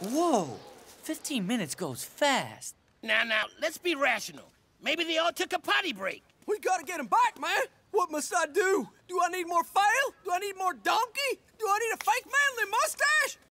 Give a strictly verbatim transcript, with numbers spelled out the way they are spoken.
Whoa, fifteen minutes goes fast. Now, now, let's be rational. Maybe they all took a potty break. We gotta get him back, man. What must I do? Do I need more fail? Do I need more donkey? Do I need a fake manly mustache?